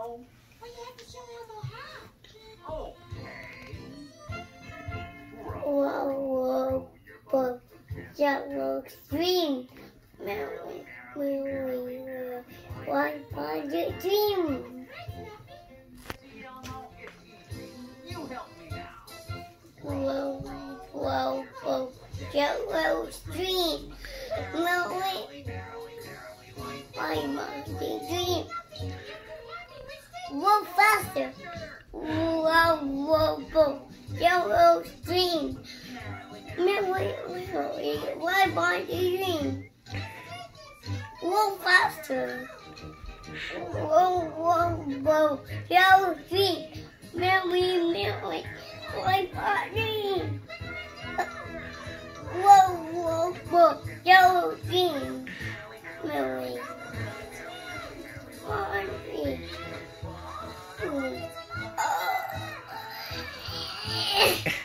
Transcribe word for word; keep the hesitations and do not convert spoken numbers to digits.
Elmo. Well, you have to show Elmo how. Okay. Whoa, whoa, whoa, yellow stream. Melody, we will one by the dream. See, Elmo, it's easy. You help me now. Whoa, whoa, whoa, yellow stream. Melody, one by the dream. Whoa, faster. Whoa, whoa, whoa, yellow stream. Melody, Melody, one by the dream. Whoa, faster. Whoa, whoa, whoa, yellow stream. Melody, Melody, one by the dream. Whoa, whoa, whoa, yellow stream. Melody, one, three. Oh.